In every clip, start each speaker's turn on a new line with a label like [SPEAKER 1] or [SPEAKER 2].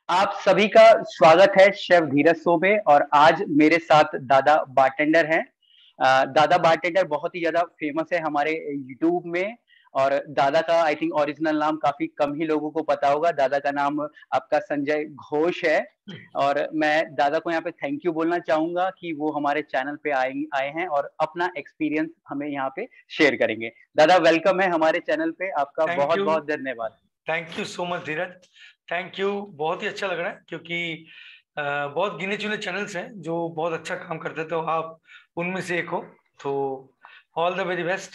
[SPEAKER 1] आप सभी का स्वागत है शेफ धीरज शो में। और आज मेरे साथ दादा बारटेंडर हैं। दादा बारटेंडर बहुत ही ज्यादा फेमस है हमारे यूट्यूब में। और दादा का आई थिंक ओरिजिनल नाम काफी कम ही लोगों को पता होगा। दादा का नाम आपका संजय घोष है। और मैं दादा को यहाँ पे थैंक यू बोलना चाहूंगा कि वो हमारे चैनल पे आए आए हैं और अपना एक्सपीरियंस हमें यहाँ पे शेयर करेंगे। दादा वेलकम है हमारे चैनल पे, आपका
[SPEAKER 2] थैंक
[SPEAKER 1] बहुत
[SPEAKER 2] यू।
[SPEAKER 1] बहुत धन्यवाद।
[SPEAKER 2] Thank you so much Dheeraj. Thank you. बहुत ही अच्छा लग रहा है क्योंकि बहुत गिने चुने चैनल्स हैं जो बहुत अच्छा काम करते हैं, तो आप उनमें से एक हो। तो ऑल द वेरी बेस्ट।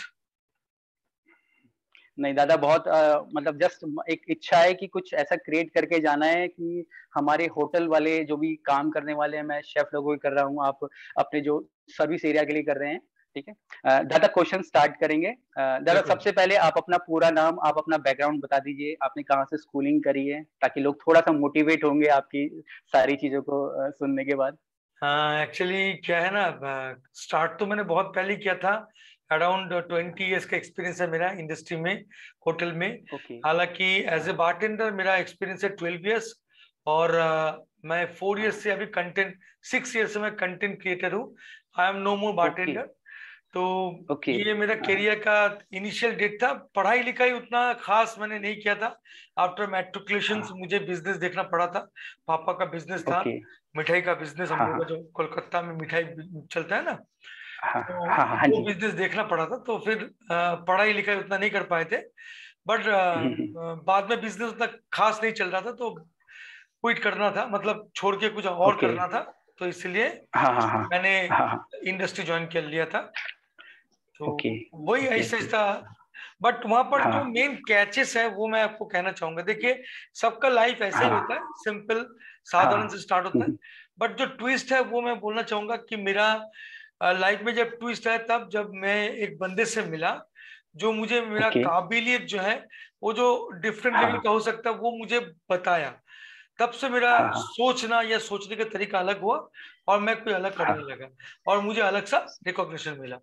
[SPEAKER 1] नहीं दादा, बहुत मतलब जस्ट एक इच्छा है कि कुछ ऐसा क्रिएट करके जाना है कि हमारे होटल वाले जो भी काम करने वाले हैं, मैं शेफ लोगों की कर रहा हूँ, आप अपने जो सर्विस एरिया के लिए कर रहे हैं। ठीक है। दादा क्वेश्चन स्टार्ट करेंगे। दादा
[SPEAKER 2] बिल्कुल।
[SPEAKER 1] सबसे पहले आप अपना पूरा नाम, आप अपना बैकग्राउंड बता दीजिए, आपने कहाँ से स्कूलिंग करी है, ताकि लोग थोड़ा सा मोटिवेट होंगे आपकी सारी चीजों को सुनने के बाद।
[SPEAKER 2] हाँ, एक्चुअली क्या है ना, स्टार्ट तो मैंने बहुत पहले किया था। अराउंड 20 ईयर्स का एक्सपीरियंस है मेरा इंडस्ट्री में, होटल में।
[SPEAKER 1] ओके।
[SPEAKER 2] हालांकि एज ए बारटेंडर मेरा एक्सपीरियंस है 12 ईयर्स। और मैं 4 ईयर्स से अभी कंटेंट, 6 ईयर्स से मैं कंटेंट क्रिएटर हूँ। I am no more
[SPEAKER 1] okay.
[SPEAKER 2] Bartender. तो
[SPEAKER 1] ओके।
[SPEAKER 2] ये मेरा करियर का इनिशियल डेट था। पढ़ाई लिखाई उतना खास मैंने नहीं किया था। आफ्टर मैट्रिकुलेशन
[SPEAKER 1] हाँ।
[SPEAKER 2] मुझे बिजनेस देखना पड़ा था। पापा का बिजनेस था,
[SPEAKER 1] ओके।
[SPEAKER 2] मिठाई का बिजनेस, हम
[SPEAKER 1] हाँ
[SPEAKER 2] लोग
[SPEAKER 1] हाँ
[SPEAKER 2] का जो कोलकाता में मिठाई चलता है ना।
[SPEAKER 1] हाँ
[SPEAKER 2] तो
[SPEAKER 1] हाँ हाँ हाँ
[SPEAKER 2] वो
[SPEAKER 1] जी।
[SPEAKER 2] बिजनेस देखना पड़ा था, तो फिर पढ़ाई लिखाई उतना नहीं कर पाए थे। But
[SPEAKER 1] hmm.
[SPEAKER 2] बाद में बिजनेस उतना खास नहीं चल रहा था, तो क्विट करना था, मतलब छोड़ के कुछ और
[SPEAKER 1] ओके।
[SPEAKER 2] करना था। तो इसलिए
[SPEAKER 1] हाँ हाँ हाँ
[SPEAKER 2] मैंने
[SPEAKER 1] हाँ हाँ।
[SPEAKER 2] इंडस्ट्री ज्वाइन कर लिया था। तो
[SPEAKER 1] ओके।
[SPEAKER 2] वही
[SPEAKER 1] ओके।
[SPEAKER 2] ऐसे था। बट वहां पर जो
[SPEAKER 1] हाँ
[SPEAKER 2] मेन कैचेस है वो मैं आपको कहना चाहूंगा। देखिए, सबका लाइफ ऐसा ही होता
[SPEAKER 1] हाँ
[SPEAKER 2] है, सिंपल
[SPEAKER 1] हाँ।
[SPEAKER 2] साधारण से स्टार्ट होता है। बट जो ट्विस्ट है वो मैं बोलना चाहूंगा कि मेरा लाइफ में जब ट्विस्ट है तब जब मैं एक बंदे से मिला, जो मुझे मेरा
[SPEAKER 1] ओके।
[SPEAKER 2] काबिलियत जो है वो जो डिफरेंट लेवल
[SPEAKER 1] हाँ
[SPEAKER 2] का हो सकता है वो मुझे बताया। तब से मेरा
[SPEAKER 1] हाँ हाँ
[SPEAKER 2] सोचना या सोचने का तरीका अलग हुआ, और मैं कोई अलग करने
[SPEAKER 1] हाँ।
[SPEAKER 2] लगा, और मुझे अलग सा रिकॉग्निशन मिला।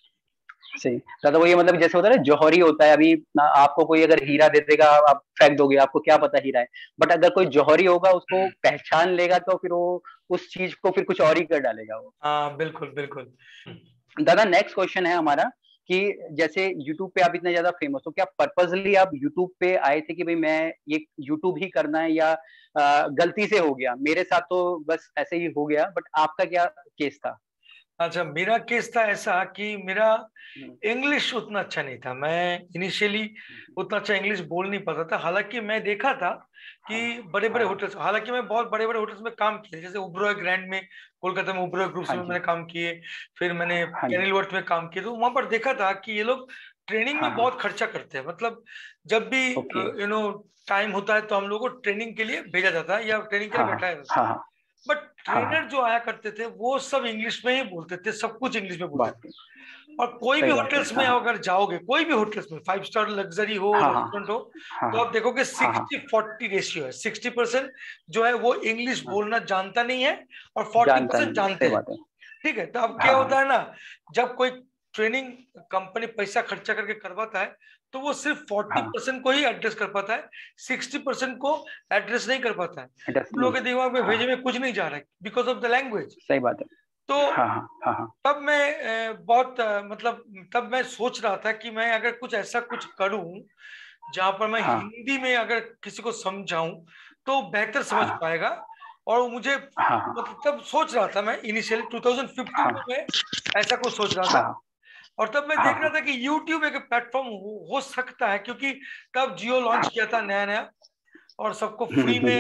[SPEAKER 1] सही दादा, वो ये मतलब जैसे होता है ना, जौहरी होता है। अभी आपको कोई अगर हीरा दे देगा, आप फेंक दोगे, आपको क्या पता हीरा है। बट अगर कोई जौहरी होगा, उसको पहचान लेगा, तो फिर वो उस चीज को फिर कुछ और ही कर डालेगा वो।
[SPEAKER 2] हाँ, बिल्कुल बिल्कुल।
[SPEAKER 1] दादा नेक्स्ट क्वेश्चन है हमारा कि जैसे YouTube पे आप इतने ज्यादा फेमस हो, क्या पर्पजली आप YouTube पे आए थे कि भाई मैं ये YouTube ही करना है, या गलती से हो गया? मेरे साथ तो बस ऐसे ही हो गया, बट आपका क्या केस था?
[SPEAKER 2] अच्छा, मेरा केस था ऐसा कि मेरा
[SPEAKER 1] हम्म।
[SPEAKER 2] इंग्लिश उतना अच्छा नहीं था। मैं इनिशियली उतना अच्छा इंग्लिश बोल नहीं पाता था। हालांकि मैं देखा था
[SPEAKER 1] हाँ
[SPEAKER 2] कि बड़े बड़े
[SPEAKER 1] हाँ
[SPEAKER 2] होटल्स, हालांकि मैं बहुत बड़े बड़े होटल्स में काम किया, जैसे ओबरॉय ग्रैंड में कोलकाता में, ओबरॉय ग्रुप्स
[SPEAKER 1] हाँ
[SPEAKER 2] में
[SPEAKER 1] जी।
[SPEAKER 2] मैंने काम किए। फिर मैंने
[SPEAKER 1] हाँ जी।
[SPEAKER 2] कैनिलवर्थ में काम किया, तो वहां पर देखा था कि ये लोग ट्रेनिंग
[SPEAKER 1] हाँ
[SPEAKER 2] में
[SPEAKER 1] हाँ।
[SPEAKER 2] बहुत खर्चा करते हैं। मतलब जब भी
[SPEAKER 1] ओके।
[SPEAKER 2] टाइम होता है तो हम लोग को ट्रेनिंग के लिए भेजा जाता है या ट्रेनिंग के लिए
[SPEAKER 1] हाँ हाँ
[SPEAKER 2] बैठाया जाता है।
[SPEAKER 1] हाँ हाँ
[SPEAKER 2] बट
[SPEAKER 1] हाँ
[SPEAKER 2] ट्रेनर
[SPEAKER 1] हाँ।
[SPEAKER 2] जो आया करते थे वो सब इंग्लिश में ही बोलते थे, सब कुछ इंग्लिश में बोलते थे।
[SPEAKER 1] बात है।
[SPEAKER 2] और कोई भी
[SPEAKER 1] सही बात है।
[SPEAKER 2] होटल्स में
[SPEAKER 1] हाँ
[SPEAKER 2] अगर जाओगे, कोई भी होटल्स में, 5 स्टार लग्जरी हो,
[SPEAKER 1] हाँ हाँ
[SPEAKER 2] रेस्टोरेंट हो,
[SPEAKER 1] हाँ
[SPEAKER 2] तो आप देखोगे
[SPEAKER 1] हाँ हाँ
[SPEAKER 2] 60-40 रेशियो है। 60% जो है वो इंग्लिश
[SPEAKER 1] हाँ।
[SPEAKER 2] बोलना जानता नहीं है, और फोर्टी
[SPEAKER 1] जानता
[SPEAKER 2] परसेंट
[SPEAKER 1] नहीं है,
[SPEAKER 2] जानते
[SPEAKER 1] सही
[SPEAKER 2] हैं।
[SPEAKER 1] बात है।
[SPEAKER 2] ठीक है, तो अब क्या
[SPEAKER 1] हाँ
[SPEAKER 2] होता
[SPEAKER 1] हाँ
[SPEAKER 2] है ना, जब कोई ट्रेनिंग कंपनी पैसा खर्चा करके करवाता है, तो वो सिर्फ फोर्टी
[SPEAKER 1] हाँ।
[SPEAKER 2] परसेंट को ही एड्रेस कर पाता है, 60% को एड्रेस नहीं कर पाता है।
[SPEAKER 1] एड्रेस
[SPEAKER 2] उन
[SPEAKER 1] नहीं।
[SPEAKER 2] लोगों के दिमाग में
[SPEAKER 1] हाँ
[SPEAKER 2] भेजे में कुछ नहीं जा रहा है बिकॉज ऑफ द लैंग्वेज।
[SPEAKER 1] सही बात है।
[SPEAKER 2] तो
[SPEAKER 1] हाँ हाँ हाँ हाँ
[SPEAKER 2] तब मैं बहुत मतलब तब मैं सोच रहा था कि मैं अगर कुछ ऐसा कुछ करूं जहां पर मैं
[SPEAKER 1] हाँ
[SPEAKER 2] हिंदी में अगर किसी को समझाऊं तो बेहतर समझ
[SPEAKER 1] हाँ
[SPEAKER 2] पाएगा। और मुझे
[SPEAKER 1] हाँ
[SPEAKER 2] मतलब तब सोच रहा था, मैं इनिशियली 2015 में
[SPEAKER 1] हाँ
[SPEAKER 2] मैं ऐसा कुछ सोच रहा था।
[SPEAKER 1] हाँ
[SPEAKER 2] और तब मैं
[SPEAKER 1] हाँ
[SPEAKER 2] देख रहा
[SPEAKER 1] हाँ
[SPEAKER 2] था कि YouTube एक प्लेटफॉर्म हो सकता है, क्योंकि तब जियो लॉन्च
[SPEAKER 1] हाँ।
[SPEAKER 2] किया था नया नया, और सबको फ्री में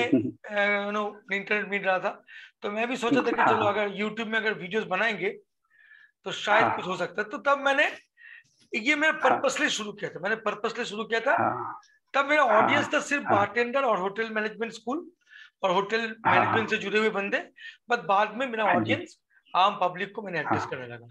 [SPEAKER 2] इंटरनेट मिल रहा था। तो मैं भी सोचा था कि
[SPEAKER 1] हाँ
[SPEAKER 2] चलो
[SPEAKER 1] हाँ
[SPEAKER 2] अगर YouTube में अगर वीडियोस बनाएंगे तो शायद कुछ हो
[SPEAKER 1] हाँ
[SPEAKER 2] सकता है। तो तब मैंने ये मेरा
[SPEAKER 1] हाँ
[SPEAKER 2] पर्पसली शुरू किया था, मैंने पर्पसली शुरू किया था।
[SPEAKER 1] हाँ
[SPEAKER 2] तब मेरा
[SPEAKER 1] हाँ
[SPEAKER 2] ऑडियंस था सिर्फ
[SPEAKER 1] हाँ
[SPEAKER 2] बारटेंडर और होटल मैनेजमेंट स्कूल और होटल मैनेजमेंट से
[SPEAKER 1] हाँ
[SPEAKER 2] जुड़े हुए बंदे। बट बाद में मेरा
[SPEAKER 1] हाँ जी।
[SPEAKER 2] ऑडियंस आम पब्लिक को मैंने एड्रेस
[SPEAKER 1] हाँ
[SPEAKER 2] करने लगा।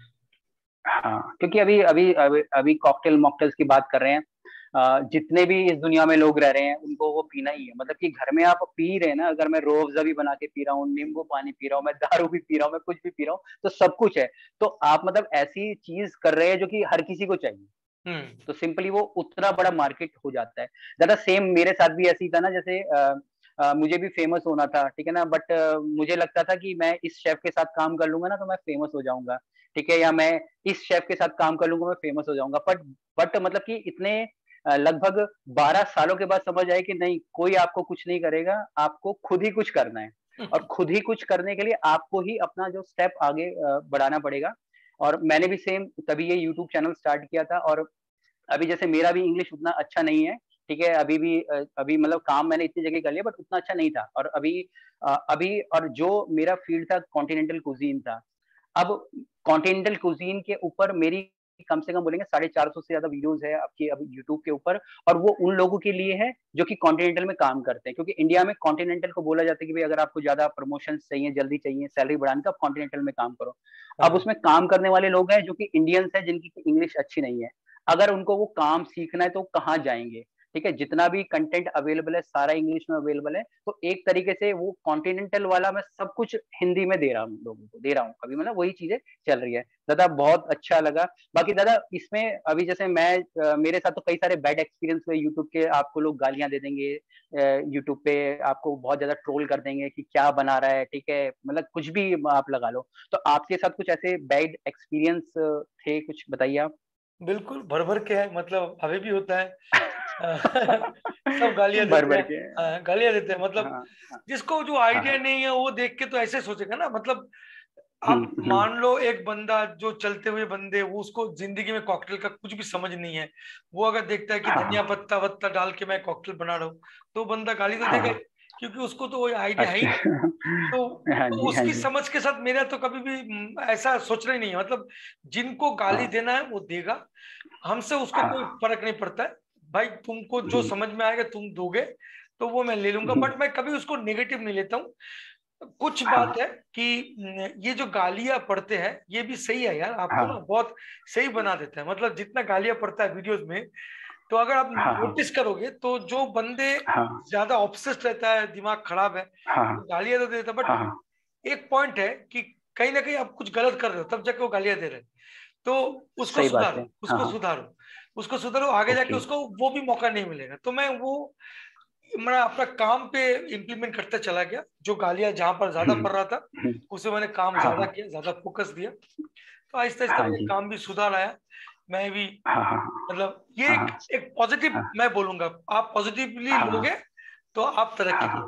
[SPEAKER 1] हाँ, क्योंकि अभी अभी अभी, अभी कॉकटेल मॉकटेल्स की बात कर रहे हैं। जितने भी इस दुनिया में लोग रह रहे हैं, उनको वो पीना ही है। मतलब कि घर में आप पी रहे हैं ना, अगर मैं रूह अफ़ज़ा भी बना के पी रहा हूँ, नींबू पानी पी रहा हूँ, मैं दारू भी पी रहा हूँ, मैं कुछ भी पी रहा हूँ, तो सब कुछ है। तो आप मतलब ऐसी चीज कर रहे हैं जो कि हर किसी को चाहिए,
[SPEAKER 2] हम्म।
[SPEAKER 1] तो सिंपली वो उतना बड़ा मार्केट हो जाता है। दादा सेम मेरे साथ भी ऐसी था ना, जैसे मुझे भी फेमस होना था, ठीक है ना, बट मुझे लगता था कि मैं इस शेफ के साथ काम कर लूंगा ना तो मैं फेमस हो जाऊंगा, ठीक है, या मैं इस शेफ के साथ काम कर लूंगा मैं फेमस हो जाऊंगा। बट मतलब कि इतने लगभग 12 सालों के बाद समझ आए कि नहीं, कोई आपको कुछ नहीं करेगा, आपको खुद ही कुछ करना है। और खुद ही कुछ करने के लिए आपको ही अपना जो स्टेप आगे बढ़ाना पड़ेगा। और मैंने भी सेम तभी ये यूट्यूब चैनल स्टार्ट किया था। और अभी जैसे मेरा भी इंग्लिश उतना अच्छा नहीं है, ठीक है, अभी भी अभी मतलब काम मैंने इतनी जगह कर लिया बट उतना अच्छा नहीं था। और अभी और जो मेरा फील्ड था कॉन्टिनेंटल कुजीन था। अब कॉन्टिनेंटल कुजीन के ऊपर मेरी कम से कम बोलेंगे 450 से ज्यादा वीडियोस है आपकी अभी यूट्यूब के ऊपर। और वो उन लोगों के लिए है जो कि कॉन्टिनेंटल में काम करते हैं, क्योंकि इंडिया में कॉन्टिनेंटल को बोला जाता है कि भाई अगर आपको ज्यादा प्रमोशन चाहिए, जल्दी चाहिए, सैलरी बढ़ाने का, आप कॉन्टिनेंटल में काम करो। अब
[SPEAKER 2] हाँ,
[SPEAKER 1] उसमें काम करने वाले लोग हैं जो कि इंडियंस हैं, जिनकी इंग्लिश अच्छी नहीं है। अगर उनको वो काम सीखना है तो कहाँ जाएंगे? ठीक है, जितना भी कंटेंट अवेलेबल है सारा इंग्लिश में अवेलेबल है। तो एक तरीके से वो कॉन्टिनेंटल वाला मैं सब कुछ हिंदी में दे रहा हूँ, लोगों को दे रहा हूँ अभी, मतलब वही चीजें चल रही है। दादा बहुत अच्छा लगा। बाकी दादा इसमें अभी जैसे मैं मेरे साथ तो कई सारे बैड एक्सपीरियंस हुए यूट्यूब के। आपको लोग गालियां दे देंगे यूट्यूब पे, आपको बहुत ज्यादा ट्रोल कर देंगे कि क्या बना रहा है, ठीक है, मतलब कुछ भी आप लगा लो। तो आपके साथ कुछ ऐसे बैड एक्सपीरियंस थे, कुछ बताइए आप।
[SPEAKER 2] बिल्कुल भर भर के है, मतलब अभी भी होता है। सब गालियां
[SPEAKER 1] भर
[SPEAKER 2] देते
[SPEAKER 1] भर
[SPEAKER 2] हैं।
[SPEAKER 1] के।
[SPEAKER 2] गालियां देते हैं, मतलब
[SPEAKER 1] हाँ हाँ
[SPEAKER 2] जिसको जो
[SPEAKER 1] हाँ
[SPEAKER 2] आइडिया
[SPEAKER 1] हाँ।
[SPEAKER 2] नहीं है वो देख के तो ऐसे सोचेगा ना, मतलब आप
[SPEAKER 1] हम्म।
[SPEAKER 2] मान लो एक बंदा जो चलते हुए बंदे, वो उसको जिंदगी में कॉकटेल का कुछ भी समझ नहीं है, वो अगर देखता है कि
[SPEAKER 1] हाँ
[SPEAKER 2] धनिया
[SPEAKER 1] हाँ
[SPEAKER 2] पत्ता वत्ता डाल के मैं कॉकटेल बना रहा हूँ, तो बंदा गाली तो
[SPEAKER 1] हाँ
[SPEAKER 2] देगा ही,
[SPEAKER 1] हाँ।
[SPEAKER 2] क्योंकि उसको तो वो आइडिया है ही
[SPEAKER 1] अच्छा।
[SPEAKER 2] नहीं। तो,
[SPEAKER 1] हाँ
[SPEAKER 2] तो
[SPEAKER 1] जी हाँ
[SPEAKER 2] उसकी
[SPEAKER 1] जी।
[SPEAKER 2] समझ के साथ मेरा तो कभी भी ऐसा सोचना ही नहीं है, मतलब जिनको गाली
[SPEAKER 1] हाँ
[SPEAKER 2] देना है वो देगा, हमसे उसको कोई
[SPEAKER 1] हाँ।
[SPEAKER 2] फर्क नहीं पड़ता है। भाई तुमको जो
[SPEAKER 1] हम्म,
[SPEAKER 2] समझ में आएगा तुम दोगे, तो वो मैं ले लूंगा,
[SPEAKER 1] हम्म,
[SPEAKER 2] बट मैं कभी उसको नेगेटिव नहीं लेता हूँ। कुछ बात
[SPEAKER 1] हाँ
[SPEAKER 2] है कि ये जो गालियां पढ़ते हैं ये भी सही है यार, आपको ना
[SPEAKER 1] हाँ
[SPEAKER 2] बहुत सही बना देता है, मतलब जितना गालियां पढ़ता है वीडियोस में, तो अगर आप
[SPEAKER 1] हाँ हाँ
[SPEAKER 2] नोटिस करोगे तो जो बंदे
[SPEAKER 1] हाँ
[SPEAKER 2] ज्यादा ऑब्सेस्ड रहता है, दिमाग खराब है,
[SPEAKER 1] हाँ
[SPEAKER 2] तो गालियां तो देता, बट
[SPEAKER 1] हाँ
[SPEAKER 2] एक पॉइंट है कि कहीं ना कहीं आप कुछ गलत कर रहे हो तब जाके वो गालियां दे रहे हैं। तो उसको
[SPEAKER 1] सही बात
[SPEAKER 2] सुधारो,
[SPEAKER 1] है। हाँ
[SPEAKER 2] उसको
[SPEAKER 1] हाँ।
[SPEAKER 2] सुधारो, उसको सुधारो, आगे जाके
[SPEAKER 1] ओके।
[SPEAKER 2] उसको वो भी मौका नहीं मिलेगा। तो मैं अपना काम पे इम्प्लीमेंट करता चला गया, जो गालियां जहां पर ज्यादा पड़ रहा था
[SPEAKER 1] हम्म,
[SPEAKER 2] उसे मैंने काम
[SPEAKER 1] हाँ
[SPEAKER 2] ज्यादा
[SPEAKER 1] हाँ
[SPEAKER 2] किया, ज्यादा फोकस दिया, तो आहिस्ता आहिस्ता
[SPEAKER 1] हाँ
[SPEAKER 2] मेरे
[SPEAKER 1] जी।
[SPEAKER 2] काम भी सुधार आया। मैं भी,
[SPEAKER 1] हाँ हाँ
[SPEAKER 2] मतलब ये
[SPEAKER 1] हाँ
[SPEAKER 2] एक पॉजिटिव
[SPEAKER 1] हाँ
[SPEAKER 2] मैं बोलूंगा, आप पॉजिटिवली
[SPEAKER 1] हाँ
[SPEAKER 2] लोगे तो आप तरक्की
[SPEAKER 1] हाँ
[SPEAKER 2] करोगे।
[SPEAKER 1] हाँ।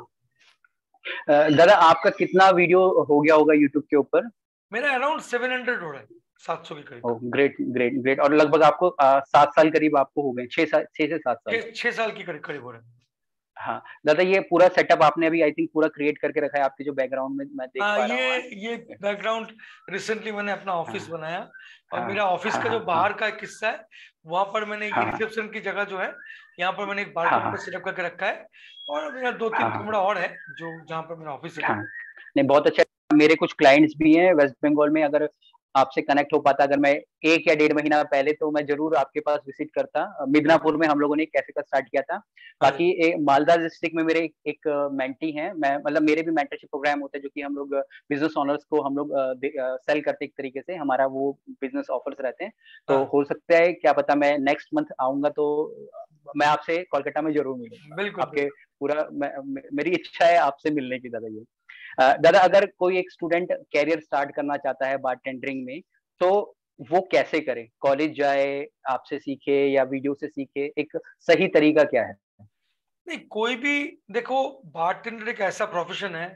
[SPEAKER 1] दादा आपका कितना वीडियो हो गया होगा यूट्यूब के ऊपर?
[SPEAKER 2] मेरा अराउंड 700 हो रहा है, 700 के करीब।
[SPEAKER 1] Oh great great great. और लगभग आपको 7 साल करीब आपको हो गए, 6 साल, 6 से 7 साल।
[SPEAKER 2] 6 साल की करीब करीब हो रहा है।
[SPEAKER 1] हाँ दादा, ये पूरा सेटअप आपने अभी आई थिंक पूरा क्रिएट करके रखा है, आपके जो बैकग्राउंड में मैं देख
[SPEAKER 2] हाँ,
[SPEAKER 1] पा रहा हूँ।
[SPEAKER 2] ये बैकग्राउंड रिसेंटली मैंने अपना
[SPEAKER 1] हाँ
[SPEAKER 2] ऑफिस बनाया, और
[SPEAKER 1] हाँ
[SPEAKER 2] मेरा ऑफिस
[SPEAKER 1] हाँ
[SPEAKER 2] का जो
[SPEAKER 1] हाँ हाँ
[SPEAKER 2] बाहर का एक हिस्सा है, वहां पर मैंने ये
[SPEAKER 1] हाँ
[SPEAKER 2] रिसेप्शन की जगह जो है, यहाँ पर मैंने एक बार
[SPEAKER 1] हाँ
[SPEAKER 2] काउंटर
[SPEAKER 1] हाँ
[SPEAKER 2] सेटअप करके रखा है, और मेरा दो
[SPEAKER 1] हाँ
[SPEAKER 2] तीन
[SPEAKER 1] हाँ
[SPEAKER 2] कमरा और है जो जहाँ पर मेरा ऑफिस
[SPEAKER 1] हाँ।
[SPEAKER 2] सेटअप है।
[SPEAKER 1] नहीं बहुत अच्छा। मेरे कुछ क्लाइंट्स भी हैं वेस्ट बंगाल में, अगर आपसे कनेक्ट हो पाता, अगर मैं 1 या 1.5 महीना पहले, तो मैं जरूर आपके पास विजिट करता। मिदनापुर
[SPEAKER 2] बिल्कुल।
[SPEAKER 1] में हम लोगों ने एक कैफे का स्टार्ट किया था।
[SPEAKER 2] अरे
[SPEAKER 1] बाकी मालदा डिस्ट्रिक्ट में मेरे एक मेंटी हैं, मैं मतलब मेरे भी मेंटरशिप प्रोग्राम होते हैं जो कि हम लोग बिजनेस ओनर्स को हम लोग सेल करते एक तरीके से, हमारा वो बिजनेस ऑफर्स रहते हैं। तो
[SPEAKER 2] हाँ,
[SPEAKER 1] हो सकता है क्या पता मैं नेक्स्ट मंथ आऊंगा तो मैं आपसे कोलकाता में जरूर मिलूंगा
[SPEAKER 2] बिल्कुल
[SPEAKER 1] आपके।
[SPEAKER 2] बिल्कुल।
[SPEAKER 1] पूरा मेरी इच्छा है आपसे मिलने की दादा। ये दादा अगर कोई एक स्टूडेंट कैरियर स्टार्ट करना चाहता है बारटेंडरिंग में, तो वो कैसे करे? कॉलेज जाए, आपसे सीखे, या वीडियो से सीखे? एक सही तरीका क्या है?
[SPEAKER 2] नहीं, कोई भी, देखो, बारटेंडर एक ऐसा प्रोफेशन है,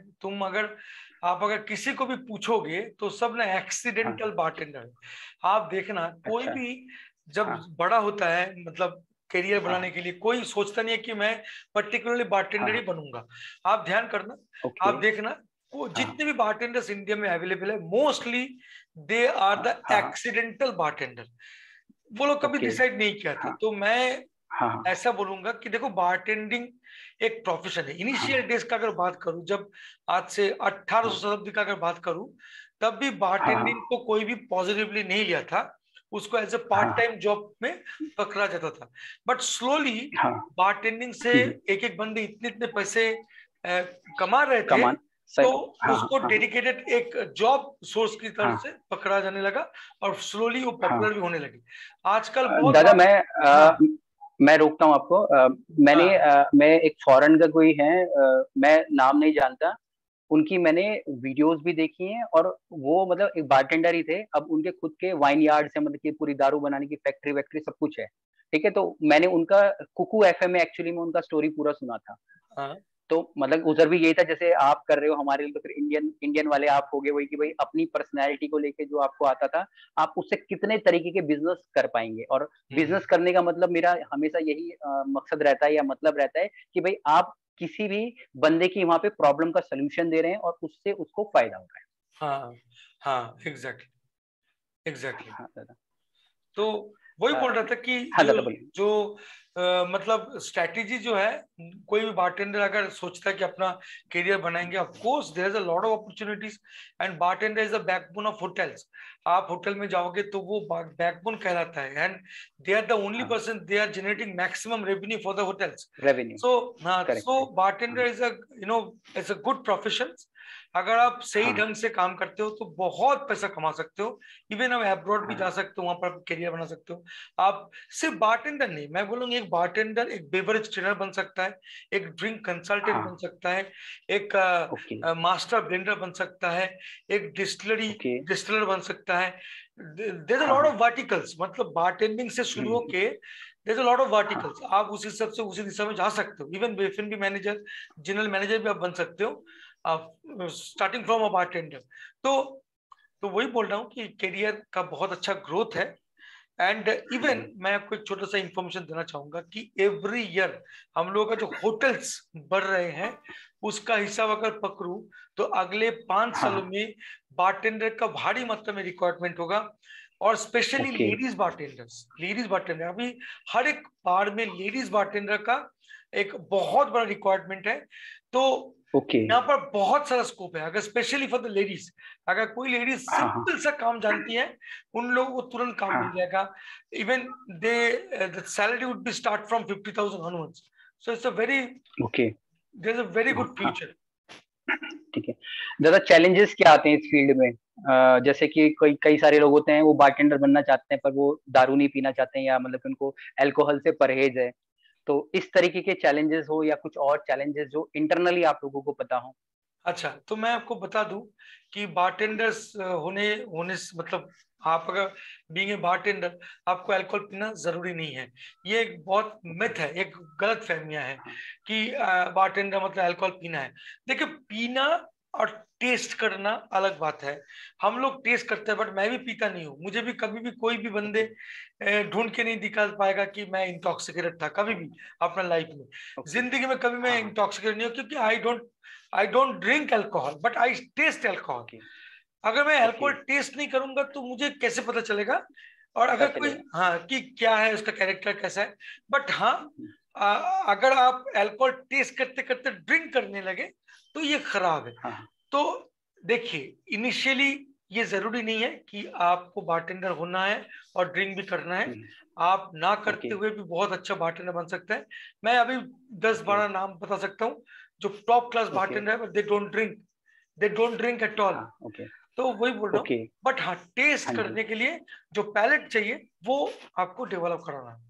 [SPEAKER 2] आप अगर किसी को भी पूछोगे तो सब ना
[SPEAKER 1] हाँ।
[SPEAKER 2] एक्सीडेंटल बारटेंडर है। आप देखना, कोई
[SPEAKER 1] अच्छा।
[SPEAKER 2] भी जब
[SPEAKER 1] हाँ
[SPEAKER 2] बड़ा होता है, मतलब करियर बनाने
[SPEAKER 1] हाँ
[SPEAKER 2] के लिए कोई सोचता नहीं है कि मैं पर्टिकुलरली बारटेंडर ही
[SPEAKER 1] हाँ।
[SPEAKER 2] बनूंगा। आप ध्यान करना,
[SPEAKER 1] ओके।
[SPEAKER 2] आप देखना, वो
[SPEAKER 1] हाँ
[SPEAKER 2] जितने भी बारटेंडर्स इंडिया में अवेलेबल है, मोस्टली दे आर
[SPEAKER 1] हाँ
[SPEAKER 2] द
[SPEAKER 1] हाँ।
[SPEAKER 2] Accidental bartender. वो लोग कभी
[SPEAKER 1] ओके।
[SPEAKER 2] डिसाइड नहीं किया था।
[SPEAKER 1] हाँ
[SPEAKER 2] तो मैं
[SPEAKER 1] हाँ
[SPEAKER 2] ऐसा बोलूंगा कि देखो, बारटेंडिंग एक प्रोफेशन है। इनिशियल
[SPEAKER 1] हाँ
[SPEAKER 2] डेज का अगर बात करूं, जब आज से 1800
[SPEAKER 1] हाँ
[SPEAKER 2] शताब्दी का अगर बात करूं, तब भी
[SPEAKER 1] हाँ
[SPEAKER 2] बारटेंडिंग को कोई भी पॉजिटिवली नहीं लिया था, उसको एज ए पार्ट
[SPEAKER 1] हाँ
[SPEAKER 2] टाइम जॉब में पकड़ा जाता था। बट स्लोली
[SPEAKER 1] हाँ।
[SPEAKER 2] बारटेंडिंग से
[SPEAKER 1] हम्म,
[SPEAKER 2] एक एक बंदे इतने इतने पैसे कमा रहे थे,
[SPEAKER 1] कमान
[SPEAKER 2] तो
[SPEAKER 1] सही। हाँ
[SPEAKER 2] उसको
[SPEAKER 1] हाँ
[SPEAKER 2] डेडिकेटेड एक जॉब सोर्स की तरफ
[SPEAKER 1] हाँ
[SPEAKER 2] से पकड़ा जाने लगा, और स्लोली वो
[SPEAKER 1] हाँ।
[SPEAKER 2] पॉपुलर भी होने लगी। आजकल बहुत
[SPEAKER 1] दादा
[SPEAKER 2] बार,
[SPEAKER 1] मैं
[SPEAKER 2] हाँ,
[SPEAKER 1] मैं रोकता हूँ आपको। मैं एक फॉरेन का कोई है, मैं नाम नहीं जानता। उनकी मैंने वीडियोस भी देखी हैं, और वो मतलब एक बारटेंडर ही थे। अब उनके खुद के वाइन यार्ड से, मतलब कि पूरी दारू बनाने की फैक्ट्री वैक्ट्री सब कुछ है। ठीक है, तो मैंने उनका कुकू एफएम में एक्चुअली में उनका स्टोरी पूरा सुना था।
[SPEAKER 2] हाँ।
[SPEAKER 1] तो मतलब उधर भी यही था जैसे आप कर रहे हो हमारे लिए, तो फिर इंडियन इंडियन वाले आप हो गए वही, कि भाई अपनी पर्सनैलिटी को लेके जो आपको आता था, आप उससे कितने तरीके के बिजनेस कर पाएंगे। और बिजनेस करने का मतलब मेरा हमेशा यही मकसद रहता है या मतलब रहता है कि भाई आप किसी भी बंदे की वहां पे प्रॉब्लम का सोल्यूशन दे रहे हैं और उससे उसको फायदा हो रहा है।
[SPEAKER 2] हाँ हाँ, एग्जैक्टली एग्जैक्टली।
[SPEAKER 1] हाँ दादा।
[SPEAKER 2] तो वही
[SPEAKER 1] अ,
[SPEAKER 2] बोल रहा था कि
[SPEAKER 1] हाँ
[SPEAKER 2] जो
[SPEAKER 1] दादा बोलिए।
[SPEAKER 2] जो मतलब स्ट्रैटेजी जो है, कोई भी बारटेंडर अगर सोचता है कि अपना करियर बनाएंगे, of course there is a lot of opportunities, and bartender is the backbone of hotels. आप होटल में जाओगे तो वो बैकबोन कहलाता है, and they are the only
[SPEAKER 1] हाँ,
[SPEAKER 2] person they are generating maximum revenue for the hotels.
[SPEAKER 1] Revenue.
[SPEAKER 2] So हाँ,
[SPEAKER 1] correct
[SPEAKER 2] so
[SPEAKER 1] है। हाँ
[SPEAKER 2] bartender is a is a good profession. अगर आप सही
[SPEAKER 1] हाँ
[SPEAKER 2] ढंग से काम करते हो तो बहुत पैसा कमा सकते हो। इवन आप अब्रॉड भी
[SPEAKER 1] हाँ
[SPEAKER 2] जा सकते हो, वहां पर करियर बना सकते हो। आप सिर्फ बारटेंडर नहीं, मैं बोलूंगा एक बारटेंडर एक बेवरेज ट्रेनर बन सकता है, एक ड्रिंक कंसल्टेंट बन
[SPEAKER 1] हाँ।
[SPEAKER 2] सकता है, एक
[SPEAKER 1] ओके
[SPEAKER 2] मास्टर ब्लेंडर बन सकता है, एक डिस्टिलरी
[SPEAKER 1] ओके।
[SPEAKER 2] डिस्टिलर बन सकता है। देयर इज अ
[SPEAKER 1] हाँ
[SPEAKER 2] लॉट
[SPEAKER 1] हाँ।
[SPEAKER 2] ऑफ वर्टिकल्स, मतलब बारटेंडिंग से शुरू होके there is a lot of verticals.
[SPEAKER 1] हाँ
[SPEAKER 2] आप उसी सब से उसी दिशा में जा सकते हो। इवन एफ&बी मैनेजर, जनरल मैनेजर भी आप बन सकते हो, स्टार्टिंग फ्रॉम अ बारटेंडर। तो तो वही बोल रहा हूँ कि करियर का बहुत अच्छा ग्रोथ है। एंड इवन मैं आपको एक छोटा सा इंफॉर्मेशन देना चाहूंगा कि एवरी ईयर हम लोगों का जो होटल्स बढ़ रहे हैं, उसका हिसाब अगर पकड़ू तो अगले 5 सालों
[SPEAKER 1] हाँ।
[SPEAKER 2] में बारटेंडर का भारी मात्रा में रिक्वायरमेंट होगा। और स्पेशली
[SPEAKER 1] ओके
[SPEAKER 2] लेडीज बारटेंडर, अभी हर एक बार में लेडीज बारटेंडर का एक बहुत बड़ा रिक्वायरमेंट है। तो
[SPEAKER 1] ओके।
[SPEAKER 2] यहाँ पर बहुत सारा स्कोप है, अगर स्पेशली फॉर द लेडीज। अगर कोई लेडीज
[SPEAKER 1] हाँ हाँ
[SPEAKER 2] सिंपल सा काम जानती है, उन लोगों को तुरंत काम मिल
[SPEAKER 1] हाँ।
[SPEAKER 2] जाएगा। Even they the salary would be start from 50,000 onwards। So it's a very
[SPEAKER 1] okay.
[SPEAKER 2] There is a very
[SPEAKER 1] हाँ
[SPEAKER 2] गुड
[SPEAKER 1] हाँ।
[SPEAKER 2] फ्यूचर।
[SPEAKER 1] ठीक है। दादा चैलेंजेस क्या आते हैं इस फील्ड में? जैसे कि कोई कई सारे लोग होते हैं वो बारटेंडर बनना चाहते हैं पर वो दारू नहीं पीना चाहते हैं, या मतलब कि उनको अल्कोहल से परहेज है। तो इस तरीके के चैलेंजेस हो या कुछ और चैलेंजेस जो इंटरनली आप लोगों को पता हो?
[SPEAKER 2] अच्छा, तो मैं आपको बता दूं कि बारटेंडर्स होने होने मतलब आप अगर बीइंग ए बारटेंडर आपको अल्कोहल पीना जरूरी नहीं है। ये एक बहुत
[SPEAKER 1] ओके।
[SPEAKER 2] मिथ है, एक गलत फहमियां है
[SPEAKER 1] हाँ
[SPEAKER 2] कि बारटेंडर मतलब अल्कोहल पीना है। देखिए, पीना और टेस्ट करना अलग बात है। हम लोग टेस्ट करते हैं, बट मैं भी पीता नहीं हूँ। मुझे भी कभी भी कोई भी बंदे
[SPEAKER 1] ओके
[SPEAKER 2] ढूंढ के नहीं दिखा पाएगा कि मैं इंटॉक्सिकेटेड था कभी भी अपना लाइफ में।
[SPEAKER 1] ओके।
[SPEAKER 2] जिंदगी में कभी मैं
[SPEAKER 1] हाँ हाँ।
[SPEAKER 2] इंटॉक्सिकेटेड नहीं हूँ, क्योंकि I don't drink alcohol but I taste alcohol.
[SPEAKER 1] Okay
[SPEAKER 2] अगर मैं
[SPEAKER 1] ओके।
[SPEAKER 2] अल्कोहल टेस्ट नहीं करूंगा तो मुझे कैसे पता चलेगा? और
[SPEAKER 1] पता
[SPEAKER 2] अगर कोई,
[SPEAKER 1] चलेगा।
[SPEAKER 2] हाँ, कि क्या है उसका कैरेक्टर कैसा है। बट हाँ,
[SPEAKER 1] हम्म,
[SPEAKER 2] अगर आप अल्कोहल टेस्ट करते करते ड्रिंक करने लगे तो ये खराब है।
[SPEAKER 1] हाँ हाँ।
[SPEAKER 2] तो देखिए, इनिशियली ये जरूरी नहीं है कि आपको बारटेंडर होना है और ड्रिंक भी करना है।
[SPEAKER 1] हम्म,
[SPEAKER 2] आप ना
[SPEAKER 1] ओके
[SPEAKER 2] करते हुए भी बहुत अच्छा बारटेंडर बन सकते हैं। मैं अभी दस
[SPEAKER 1] ओके
[SPEAKER 2] बारह नाम बता सकता हूँ जो टॉप क्लास
[SPEAKER 1] ओके।
[SPEAKER 2] बारटेंडर है, but they don't drink at all.
[SPEAKER 1] हाँ ओके
[SPEAKER 2] तो वही बोल रहा हूँ।
[SPEAKER 1] ओके।
[SPEAKER 2] बट हाँ, टेस्ट
[SPEAKER 1] हाँ जी।
[SPEAKER 2] करने के लिए जो पैलेट चाहिए वो आपको डेवलप कराना है।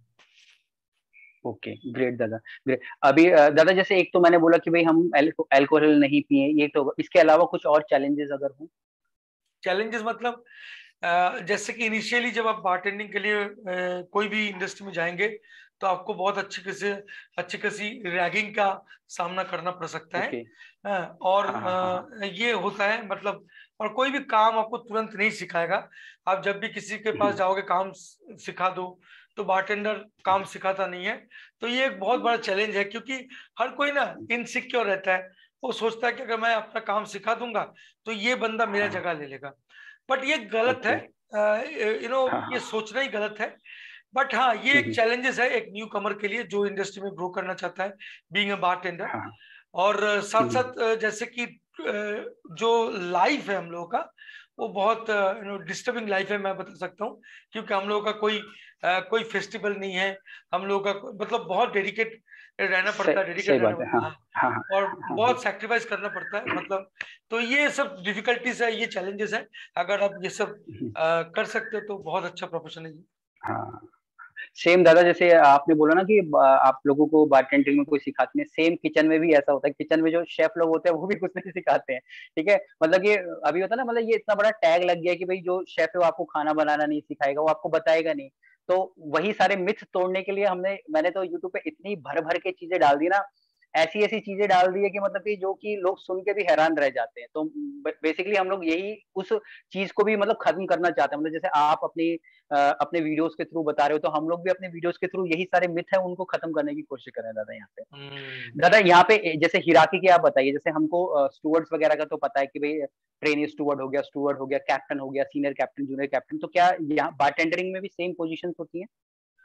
[SPEAKER 1] ओके ग्रेट दादा, ग्रेट। अभी दादा जैसे एक तो मैंने बोला कि भाई हम अल्कोहल नहीं पिए, ये तो इसके अलावा कुछ और चैलेंजेस अगर हो?
[SPEAKER 2] चैलेंजेस मतलब जैसे कि इनिशियली जब आप बारटेंडिंग के लिए कोई भी इंडस्ट्री में जाएंगे तो आपको बहुत अच्छी खासी रैगिंग का सामना करना पड़ सकता है।
[SPEAKER 1] ओके।
[SPEAKER 2] और
[SPEAKER 1] हाँ हाँ हाँ हाँ।
[SPEAKER 2] ये होता है मतलब, और कोई भी काम आपको तुरंत नहीं सिखाएगा। आप जब भी किसी के पास
[SPEAKER 1] हम्म,
[SPEAKER 2] जाओगे काम सिखा दो, तो बारटेंडर काम सिखाता नहीं है। तो ये एक बहुत बड़ा चैलेंज है, क्योंकि हर कोई ना इनसिक्योर रहता है। वो सोचता है कि अगर मैं अपना काम सिखा दूंगा तो ये बंदा मेरा
[SPEAKER 1] हाँ
[SPEAKER 2] जगह ले लेगा। बट ये गलत है।
[SPEAKER 1] ओके। हाँ
[SPEAKER 2] ये
[SPEAKER 1] हाँ।
[SPEAKER 2] सोचना ही गलत है। बट हाँ, ये एक
[SPEAKER 1] हम्म,
[SPEAKER 2] चैलेंजेस है एक न्यू कमर के लिए जो इंडस्ट्री में ग्रो करना चाहता है, बीइंग अ बारटेंडर।
[SPEAKER 1] हाँ।
[SPEAKER 2] और साथ
[SPEAKER 1] हम्म,
[SPEAKER 2] साथ जैसे कि जो लाइफ है हम लोगों का, वो बहुत डिस्टर्बिंग लाइफ है, मैं बता सकता हूँ। क्योंकि हम लोगों का कोई फेस्टिवल नहीं है। हम लोगों का मतलब बहुत डेडिकेट रहना पड़ता है,
[SPEAKER 1] सही
[SPEAKER 2] डेडिकेट रहना
[SPEAKER 1] बात है। हाँ
[SPEAKER 2] पड़ता है। हाँ,
[SPEAKER 1] हाँ हाँ
[SPEAKER 2] और
[SPEAKER 1] हाँ हाँ।
[SPEAKER 2] बहुत सैक्रिफाइस करना पड़ता है मतलब। तो ये सब डिफिकल्टीज है, ये चैलेंजेस है। अगर आप ये सब
[SPEAKER 1] हम्म,
[SPEAKER 2] कर सकते हो तो बहुत अच्छा प्रोफेशन है ये।
[SPEAKER 1] हाँ। सेम दादा, जैसे आपने बोला ना कि आप लोगों को बारटेंडरिंग में कोई सिखाते हैं, सेम किचन में भी ऐसा होता है। किचन में जो शेफ लोग होते हैं वो भी कुछ नहीं सिखाते हैं, ठीक है। मतलब ये अभी होता है ना, मतलब ये इतना बड़ा टैग लग गया है कि भाई जो शेफ है वो आपको खाना बनाना नहीं सिखाएगा, वो आपको बताएगा नहीं। तो वही सारे मिथ तोड़ने के लिए मैंने तो यूट्यूब पे इतनी भर भर के चीजें डाल दी ना, ऐसी ऐसी चीजें डाल दी है कि मतलब कि जो कि लोग सुन के भी हैरान रह जाते हैं। तो बेसिकली हम लोग यही उस चीज को भी मतलब खत्म करना चाहते हैं। मतलब जैसे आप अपने वीडियोस के थ्रू बता रहे हो, तो हम लोग भी अपने वीडियोस के थ्रू यही सारे मिथ है उनको खत्म करने की कोशिश कर रहे हैं दादा यहाँ पे। दादा यहाँ पे जैसे हिराकी की आप बताइए, जैसे हमको स्टूवर्ड्स वगैरह का तो पता है कि भाई ट्रेनी स्टूवर्ड हो गया, कैप्टन हो गया, सीनियर कैप्टन, जूनियर कैप्टन। तो क्या यहाँ बारटेंडरिंग में भी सेम पोजीशंस होती हैं?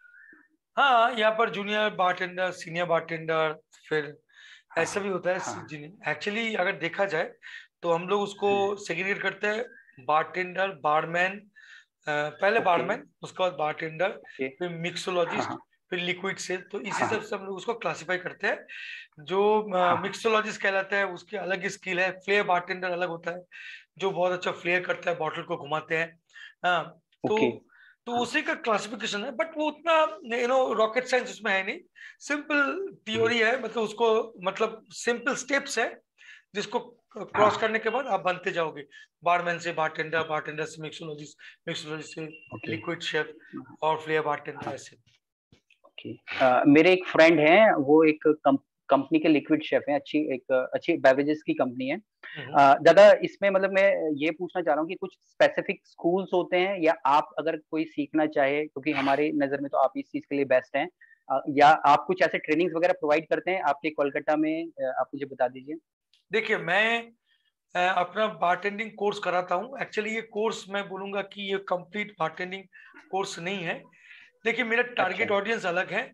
[SPEAKER 2] हाँ, यहाँ पर जूनियर बारटेंडर, सीनियर बारटेंडर, फिर
[SPEAKER 1] हाँ
[SPEAKER 2] ऐसा भी होता है।
[SPEAKER 1] हाँ।
[SPEAKER 2] एक्चुअली अगर देखा जाए तो हम लोग उसको सेग्रीगेट करते हैं, बारटेंडर, बारमैन, पहले
[SPEAKER 1] ओके
[SPEAKER 2] बारमैन, उसके बाद बारटेंडर,
[SPEAKER 1] ओके।
[SPEAKER 2] फिर
[SPEAKER 1] हाँ
[SPEAKER 2] मिक्सोलॉजिस्ट,
[SPEAKER 1] हाँ
[SPEAKER 2] फिर लिक्विड सेल। तो इस
[SPEAKER 1] हाँ
[SPEAKER 2] हिसाब से हम लोग उसको क्लासिफाई करते हैं। जो
[SPEAKER 1] हाँ।
[SPEAKER 2] मिक्सोलॉजिस्ट कहलाता है उसकी अलग स्किल है। फ्लेयर बारटेंडर अलग होता है, जो बहुत अच्छा फ्लेयर करता है, बॉटल को घुमाते हैं। हाँ, तो
[SPEAKER 1] ओके।
[SPEAKER 2] तो
[SPEAKER 1] हाँ।
[SPEAKER 2] उसी का क्लासिफिकेशन है, बट वो उतना रॉकेट साइंस उसमें है नहीं। सिंपल थियोरी है, मतलब उसको, मतलब सिंपल स्टेप्स है जिसको क्रॉस
[SPEAKER 1] हाँ।
[SPEAKER 2] करने के बाद आप बनते जाओगे। बारमैन से बारटेंडर, बारटेंडर से मिक्सोलॉजिस्ट, मिक्सोलॉजिस्ट से
[SPEAKER 1] ओके
[SPEAKER 2] लिक्विड शेफ, और फ्लेयर बारटेंडर, ऐसे।
[SPEAKER 1] ओके। मेरे एक फ्रेंड हैं, वो एक कंपनी के लिक्विड शेफ हैं, अच्छी बेवरेजेस की कंपनी है।
[SPEAKER 2] हम्म।
[SPEAKER 1] दादा इसमें मतलब मैं ये पूछना चाह रहा हूँ कि कुछ स्पेसिफिक स्कूल्स होते हैं, या आप अगर कोई सीखना चाहे, क्योंकि हमारी नजर में तो आप इस चीज के लिए बेस्ट हैं, या आप कुछ ऐसे ट्रेनिंग्स वगैरह प्रोवाइड करते हैं आपके कोलकाता में, आप मुझे बता दीजिए।
[SPEAKER 2] देखिए, मैं अपना बारटेंडिंग कोर्स कराता हूँ। एक्चुअली ये कोर्स मैं बोलूंगा कि ये कंप्लीट बारटेंडिंग कोर्स नहीं है। देखिए, मेरा
[SPEAKER 1] अच्छा।
[SPEAKER 2] टारगेट ऑडियंस अलग है।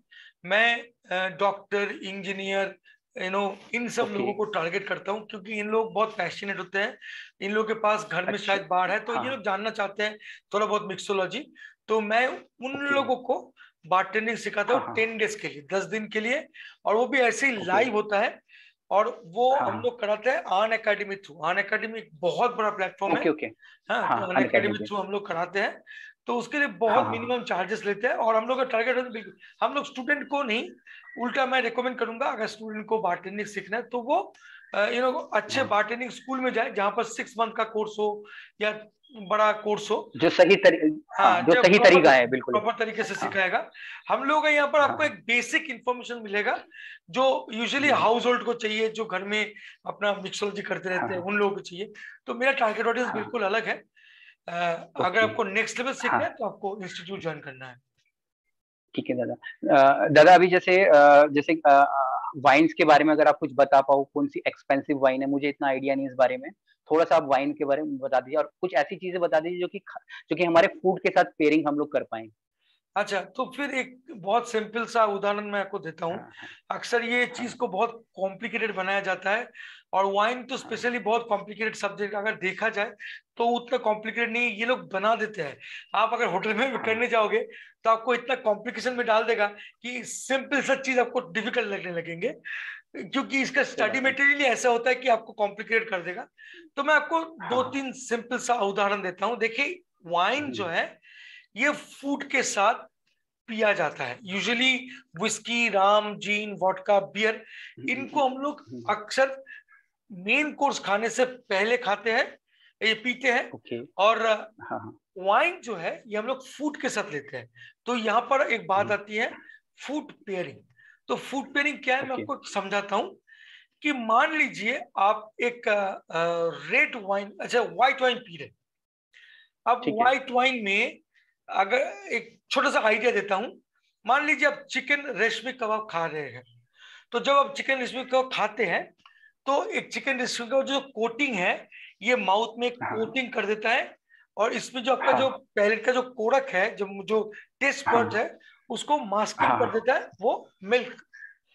[SPEAKER 2] मैं डॉक्टर, इंजीनियर, इन सब
[SPEAKER 1] ओके।
[SPEAKER 2] लोगों को टारगेट करता हूँ, क्योंकि इन लोग बहुत पैशनेट होते हैं। इन लोगों के पास घर में
[SPEAKER 1] अच्छा।
[SPEAKER 2] शायद बाढ़ है, तो
[SPEAKER 1] हाँ
[SPEAKER 2] ये
[SPEAKER 1] हाँ।
[SPEAKER 2] लोग जानना चाहते हैं थोड़ा बहुत मिक्सोलॉजी। तो मैं उन
[SPEAKER 1] ओके।
[SPEAKER 2] लोगों को बारटेंडिंग सिखाता
[SPEAKER 1] हाँ
[SPEAKER 2] हूँ
[SPEAKER 1] हाँ।
[SPEAKER 2] 10 डेज के लिए, 10 दिन के लिए। और वो भी ऐसे ही
[SPEAKER 1] ओके।
[SPEAKER 2] लाइव होता है। और वो
[SPEAKER 1] हाँ
[SPEAKER 2] हम
[SPEAKER 1] हाँ।
[SPEAKER 2] लोग कराते हैं आन अकेडमी थ्रू। आन अकेडमी एक बहुत बड़ा प्लेटफॉर्म है।
[SPEAKER 1] Okay okay.
[SPEAKER 2] हाँ,
[SPEAKER 1] हाँ,
[SPEAKER 2] तो अन
[SPEAKER 1] अनअकैडमी
[SPEAKER 2] अकेडमी
[SPEAKER 1] पे।
[SPEAKER 2] थ्रू हम लोग कराते हैं। तो उसके लिए
[SPEAKER 1] हाँ
[SPEAKER 2] बहुत
[SPEAKER 1] हाँ हाँ।
[SPEAKER 2] मिनिमम चार्जेस लेते हैं, और हम लोग का टारगेट है बिल्कुल, हम लोग स्टूडेंट को नहीं, उल्टा मैं रिकमेंड करूंगा, अगर स्टूडेंट को बारटेंडिंग सीखना है तो वो अच्छे
[SPEAKER 1] हाँ।
[SPEAKER 2] बारटेंडिंग स्कूल में जाए, जहाँ पर 6 मंथ का कोर्स हो, या बड़ा कोर्स हो।
[SPEAKER 1] जो सही तरी हाँ,
[SPEAKER 2] हाँ,
[SPEAKER 1] जो
[SPEAKER 2] जब
[SPEAKER 1] सही तरीका है, बिल्कुल।
[SPEAKER 2] प्रॉपर तरीके से
[SPEAKER 1] हाँ,
[SPEAKER 2] सिखाएगा। हम लोग यहाँ पर
[SPEAKER 1] हाँ,
[SPEAKER 2] आपको
[SPEAKER 1] हाँ।
[SPEAKER 2] एक बेसिक इंफॉर्मेशन मिलेगा, जो यूजुअली
[SPEAKER 1] हुँ,
[SPEAKER 2] हाउस होल्ड को चाहिए, जो घर में अपना मिक्सोलॉजी करते
[SPEAKER 1] हाँ,
[SPEAKER 2] रहते हैं,
[SPEAKER 1] हाँ,
[SPEAKER 2] उन लोगों को चाहिए। तो मेरा टारगेट ऑडियंस
[SPEAKER 1] हाँ,
[SPEAKER 2] बिल्कुल अलग है। अगर
[SPEAKER 1] ओके।
[SPEAKER 2] आपको नेक्स्ट लेवल सीखना
[SPEAKER 1] हाँ,
[SPEAKER 2] है तो आपको इंस्टीट्यूट ज्वाइन करना है।
[SPEAKER 1] ठीक है दादा। दादा अभी जैसे वाइन्स के बारे में अगर आप कुछ बता पाओ, कौन-सी एक्सपेंसिव वाइन है? मुझे इतना आइडिया नहीं है इस बारे में। थोड़ा-सा आप वाइन के बारे में बता दीजिए, और कुछ ऐसी चीज़ें बता दीजिए जो कि हमारे फूड के साथ पेयरिंग हम लोग कर पाएँ।
[SPEAKER 2] अच्छा, तो फिर एक बहुत सिंपल सा उदाहरण मैं आपको देता हूँ।
[SPEAKER 1] हाँ, हाँ,
[SPEAKER 2] अक्सर ये चीज
[SPEAKER 1] हाँ,
[SPEAKER 2] को बहुत कॉम्प्लिकेटेड बनाया जाता है, और वाइन तो
[SPEAKER 1] हाँ,
[SPEAKER 2] स्पेशली बहुत कॉम्प्लिकेटेड सब्जेक्ट, अगर देखा जाए तो उतना कॉम्प्लिकेटेड नहीं है, ये लोग बना देते हैं। आप अगर होटल में भी
[SPEAKER 1] हाँ,
[SPEAKER 2] करने जाओगे तो आपको इतना कॉम्प्लिकेशन में डाल देगा कि सिंपल सा चीज आपको डिफिकल्ट लगने लगेंगे, क्योंकि इसका
[SPEAKER 1] सही
[SPEAKER 2] स्टडी
[SPEAKER 1] बात है।
[SPEAKER 2] मटेरियल ही ऐसा होता है कि आपको कॉम्प्लिकेट कर देगा। तो मैं आपको
[SPEAKER 1] हाँ,
[SPEAKER 2] दो
[SPEAKER 1] हाँ।
[SPEAKER 2] तीन सिंपल सा उदाहरण देता हूँ। देखिए, वाइन
[SPEAKER 1] हुँ,
[SPEAKER 2] जो है, ये फूड के साथ पिया जाता है usually. Whisky, rum, gin, vodka, beer,
[SPEAKER 1] हुँ, हुँ,
[SPEAKER 2] इनको हम लोग
[SPEAKER 1] हुँ,
[SPEAKER 2] अक्सर मेन कोर्स खाने से पहले खाते हैं, ये पीते हैं।
[SPEAKER 1] ओके।
[SPEAKER 2] और
[SPEAKER 1] हाँ, हाँ।
[SPEAKER 2] वाइन जो है ये हम लोग फूड के साथ लेते हैं। तो यहाँ पर एक बात
[SPEAKER 1] हुँ,
[SPEAKER 2] आती है, फूड पेयरिंग। तो फूड पेयरिंग क्या है, मैं
[SPEAKER 1] ओके,
[SPEAKER 2] आपको समझाता हूँ। कि मान लीजिए आप एक रेड वाइन, अच्छा व्हाइट वाइन पी रहे हैं। अब
[SPEAKER 1] ठीक है।
[SPEAKER 2] व्हाइट वाइन में, अगर एक छोटा सा आइडिया देता हूं, मान लीजिए आप चिकन रेशमी कबाब खा रहे हैं। तो जब आप चिकन रेशमी कबाब खाते हैं, तो एक चिकन रेशमी कबाब जो कोटिंग है, ये माउथ में
[SPEAKER 1] हाँ,
[SPEAKER 2] कोटिंग कर देता है। और इसमें जो आपका जो
[SPEAKER 1] हाँ,
[SPEAKER 2] पैलेट का जो कोरक है, जो जो टेस्ट
[SPEAKER 1] हाँ,
[SPEAKER 2] बड है, उसको मास्किंग कर
[SPEAKER 1] हाँ,
[SPEAKER 2] देता है वो मिल्क।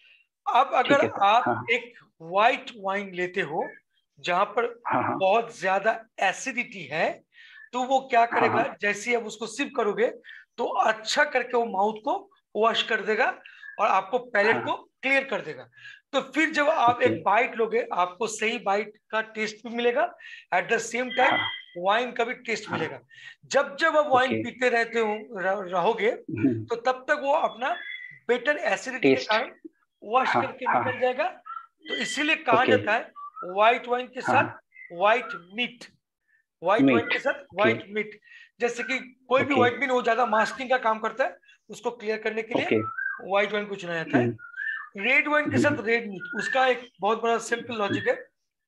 [SPEAKER 2] अब अगर
[SPEAKER 1] ठीक है सर।
[SPEAKER 2] आप
[SPEAKER 1] हाँ,
[SPEAKER 2] एक व्हाइट वाइन लेते हो, जहां पर
[SPEAKER 1] हाँ, हाँ,
[SPEAKER 2] बहुत ज्यादा एसिडिटी है, तो वो क्या
[SPEAKER 1] हाँ,
[SPEAKER 2] करेगा,
[SPEAKER 1] हाँ,
[SPEAKER 2] जैसे ही आप उसको सिप करोगे, तो अच्छा करके वो माउथ को वॉश कर देगा, और आपको पैलेट को
[SPEAKER 1] हाँ,
[SPEAKER 2] क्लियर कर देगा। तो फिर जब आप
[SPEAKER 1] ओके।
[SPEAKER 2] एक बाइट लोगे, आपको सही बाइट का टेस्ट भी मिलेगा। एट द सेम टाइम
[SPEAKER 1] हाँ,
[SPEAKER 2] वाइन का भी टेस्ट
[SPEAKER 1] हाँ,
[SPEAKER 2] मिलेगा। जब जब आप वाइन
[SPEAKER 1] ओके,
[SPEAKER 2] पीते रहते हो रहोगे, तो तब तक वो अपना बेटर एसिडिटी के
[SPEAKER 1] टेस्ट,
[SPEAKER 2] कारण वॉश
[SPEAKER 1] हाँ,
[SPEAKER 2] करके
[SPEAKER 1] हाँ,
[SPEAKER 2] निकल जाएगा। तो इसीलिए कहा
[SPEAKER 1] ओके,
[SPEAKER 2] जाता है व्हाइट वाइन के साथ
[SPEAKER 1] हाँ,
[SPEAKER 2] white meat, white wine
[SPEAKER 1] meat,
[SPEAKER 2] के साथ
[SPEAKER 1] ओके,
[SPEAKER 2] व्हाइट मीट। जैसे कि कोई भी
[SPEAKER 1] ओके,
[SPEAKER 2] व्हाइट मीट वो ज्यादा मास्किंग का काम करता है, उसको क्लियर करने के लिए
[SPEAKER 1] ओके,
[SPEAKER 2] व्हाइट वाइन को चुना जाता है। रेड वाइन के साथ रेड मीट, उसका एक बहुत बड़ा सिंपल लॉजिक है।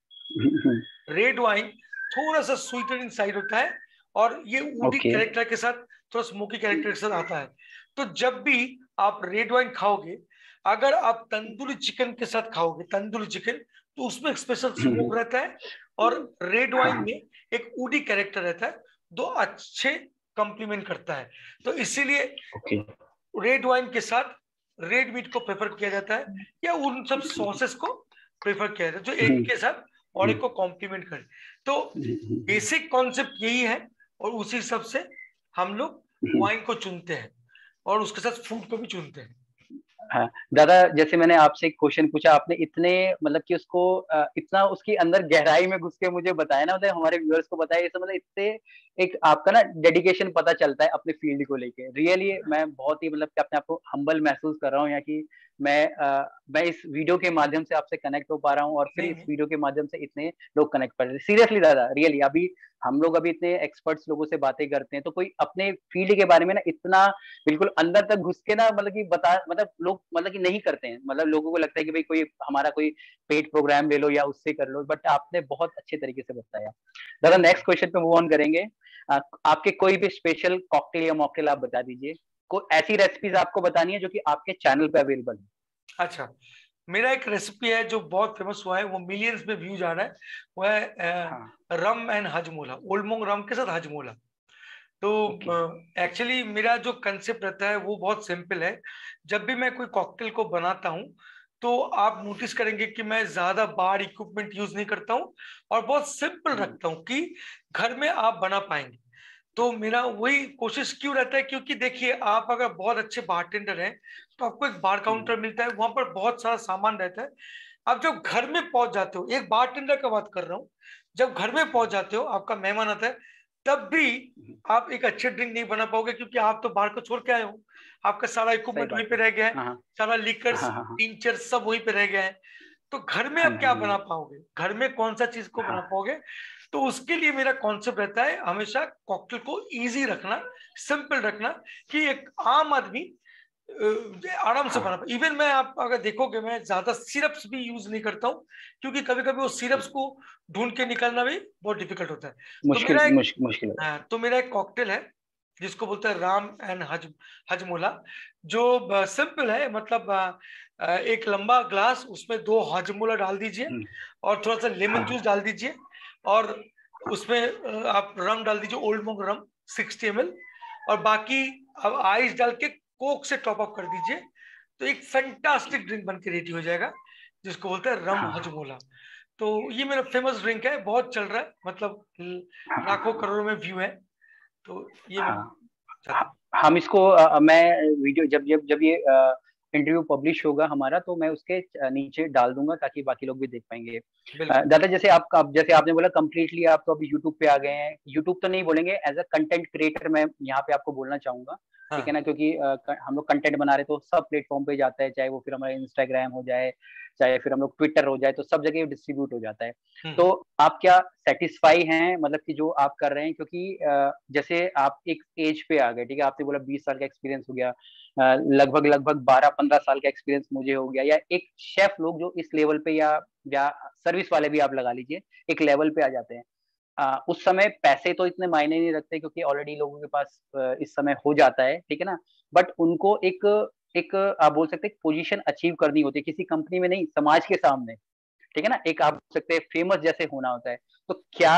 [SPEAKER 2] रेड वाइन थोड़ा सा स्वीटर इन साइड होता है, और ये वुडी
[SPEAKER 1] ओके,
[SPEAKER 2] कैरेक्टर के साथ, थोड़ा स्मोकी कैरेक्टर के साथ आता है। तो जब भी आप रेड वाइन खाओगे, अगर आप तंदूरी चिकन के साथ खाओगे, तंदूरी चिकन, तो उसमें एक स्पेशल स्मोक रहता है, और रेड वाइन
[SPEAKER 1] हाँ,
[SPEAKER 2] में एक वुडी कैरेक्टर रहता है, दो अच्छे कंप्लीमेंट करता है। तो इसीलिए
[SPEAKER 1] ओके,
[SPEAKER 2] रेड वाइन के साथ रेड मीट को प्रेफर किया जाता है, या उन सब सॉसेस को प्रेफर किया जाता है जो एक के साथ और एक को कॉम्प्लीमेंट करे। तो बेसिक कॉन्सेप्ट यही है, और उसी हिसाब से हम लोग वाइन को चुनते हैं, और उसके साथ फूड को भी चुनते हैं।
[SPEAKER 1] हाँ, दादा जैसे मैंने आपसे एक क्वेश्चन पूछा, आपने इतने मतलब कि उसको इतना उसकी अंदर गहराई में घुस के मुझे बताया ना, मतलब हमारे व्यूअर्स को बताया, ये मतलब इससे एक आपका ना डेडिकेशन पता चलता है अपने फील्ड को लेके। रियली मैं बहुत ही मतलब कि अपने आप को हम्बल महसूस कर रहा हूँ, यहाँ की मैं इस वीडियो के माध्यम से आपसे कनेक्ट हो पा रहा हूँ, और फिर
[SPEAKER 2] नहीं
[SPEAKER 1] इस
[SPEAKER 2] नहीं,
[SPEAKER 1] वीडियो के माध्यम से इतने लोग कनेक्ट कर रहे हैं। सीरियसली दादा, रियली अभी हम लोग अभी इतने एक्सपर्ट्स लोगों से बातें करते हैं, तो कोई अपने फील्ड के बारे में ना इतना बिल्कुल अंदर तक घुस के ना मतलब कि बता, मतलब लोग मतलब कि नहीं करते हैं, मतलब लोगों को लगता है कि भाई कोई हमारा कोई पेड प्रोग्राम ले लो या उससे कर लो, बट आपने बहुत अच्छे तरीके से बताया। दादा
[SPEAKER 2] नहीं
[SPEAKER 1] नेक्स्ट क्वेश्चन पे मूव ऑन करेंगे। आपके कोई भी स्पेशल कॉकटेल या मॉकटेल आप बता दीजिए, कोई ऐसी रेसिपीज आपको बतानी है जो कि आपके चैनल पे अवेलेबल है।
[SPEAKER 2] अच्छा, मेरा एक रेसिपी है जो बहुत फेमस हुआ है, वो मिलियंस में व्यू जा रहा है। वो है
[SPEAKER 1] हाँ,
[SPEAKER 2] rum and Hajmola, old Monk rum के साथ हजमोला। तो
[SPEAKER 1] ओके,
[SPEAKER 2] एक्चुअली मेरा जो कंसेप्ट रहता है वो बहुत सिंपल है। जब भी मैं कोई कॉकटेल को बनाता हूँ, तो आप नोटिस करेंगे कि मैं ज्यादा बार इक्विपमेंट यूज नहीं करता हूँ, और बहुत सिंपल रखता हूँ कि घर में आप बना पाएंगे। तो मेरा वही कोशिश क्यों रहता है, क्योंकि देखिए, आप अगर बहुत अच्छे बारटेंडर हैं, तो आपको एक बार काउंटर मिलता है, वहां पर बहुत सारा सामान रहता है। आप जब घर में पहुंच जाते हो, एक बारटेंडर का बात कर रहा हूँ, जब घर में पहुंच जाते हो, आपका मेहमान आता है, तब भी आप एक अच्छे ड्रिंक नहीं बना पाओगे, क्योंकि आप तो बाहर को छोड़ के आए हो, आपका सारा
[SPEAKER 1] सही
[SPEAKER 2] इक्विपमेंट वहीं
[SPEAKER 1] बात
[SPEAKER 2] पे
[SPEAKER 1] है।
[SPEAKER 2] रह गया है,
[SPEAKER 1] हाँ,
[SPEAKER 2] सारा लीकर्स,
[SPEAKER 1] हाँ, हाँ, हाँ,
[SPEAKER 2] टिंचर सब वहीं पे रह गया है। तो घर में
[SPEAKER 1] हाँ
[SPEAKER 2] आप
[SPEAKER 1] जी,
[SPEAKER 2] क्या
[SPEAKER 1] हाँ
[SPEAKER 2] बना
[SPEAKER 1] जी,
[SPEAKER 2] पाओगे, घर में कौन सा चीज को बना
[SPEAKER 1] हाँ,
[SPEAKER 2] पाओगे? तो उसके लिए मेरा कॉन्सेप्ट रहता है हमेशा कॉकटेल को इजी रखना, सिंपल रखना, कि एक आम आदमी आराम से बना
[SPEAKER 1] हाँ,
[SPEAKER 2] पाए। इवन मैं, आप अगर देखोगे, मैं ज्यादा सिरप्स भी यूज नहीं करता हूँ, क्योंकि कभी कभी वो सिरप्स को ढूंढ के निकालना भी बहुत डिफिकल्ट होता है। तो
[SPEAKER 1] मुश्किल
[SPEAKER 2] मेरा एक
[SPEAKER 1] मुश्किल मुश्किल है।
[SPEAKER 2] हाँ, तो मेरा एक कॉकटेल है जिसको बोलते हैं राम एंड हजमोला, जो सिंपल है। मतलब एक लंबा ग्लास, उसमें दो हजमोला डाल दीजिए, और थोड़ा सा लेमन
[SPEAKER 1] हाँ,
[SPEAKER 2] जूस डाल दीजिए, और उसमें आप रम डाल दीजिए, ओल्ड मोंग रम 60 ml, और बाकी अब आइस डाल के कोक से टॉप अप कर दीजिए। तो एक फैंटास्टिक ड्रिंक बन के रेडी हो जाएगा, जिसको बोलते हैं रम
[SPEAKER 1] हाँ,
[SPEAKER 2] हजमोला। तो ये मेरा फेमस ड्रिंक है, बहुत चल रहा है, मतलब लाखों
[SPEAKER 1] हाँ,
[SPEAKER 2] करोड़ों में व्यू है। तो ये मैं
[SPEAKER 1] हाँ,
[SPEAKER 2] चाहता हूँ।
[SPEAKER 1] हम इसको मैं वीडियो जब जब जब ये इंटरव्यू पब्लिश होगा हमारा, तो मैं उसके नीचे डाल दूंगा ताकि बाकी लोग भी देख पाएंगे।
[SPEAKER 2] बिल्कुल।
[SPEAKER 1] दादा जैसे जैसे आपने बोला कंप्लीटली आप तो अभी यूट्यूब पे आ गए हैं, यूट्यूब तो नहीं बोलेंगे, एज अ कंटेंट क्रिएटर मैं यहाँ पे आपको बोलना चाहूंगा, ठीक है
[SPEAKER 2] हाँ।
[SPEAKER 1] ना, क्योंकि हम लोग कंटेंट बना रहे तो सब प्लेटफॉर्म पे जाता है, चाहे वो फिर हमारा इंस्टाग्राम हो जाए, चाहे फिर हम लोग ट्विटर हो जाए, तो सब जगह डिस्ट्रीब्यूट हो जाता है। तो
[SPEAKER 2] हम्म।
[SPEAKER 1] आप क्या सेटिस्फाई हैं, मतलब कि जो आप कर रहे हैं, क्योंकि जैसे आप एक एज पे आ गए, ठीक है, आपने बोला 20 साल का एक्सपीरियंस हो गया, लगभग लगभग 12-15 साल का एक्सपीरियंस मुझे हो गया, या एक शेफ लोग जो इस लेवल पे या सर्विस वाले भी आप लगा लीजिए, एक लेवल पे आ जाते हैं, उस समय पैसे तो इतने मायने नहीं रखते, क्योंकि ऑलरेडी लोगों के पास इस समय हो जाता है, ठीक है ना, बट उनको एक एक आप बोल सकते हैं पोजीशन अचीव करनी होती है, किसी कंपनी में नहीं, समाज के सामने, ठीक है ना, एक आप बोल सकते हैं फेमस जैसे होना होता है। तो क्या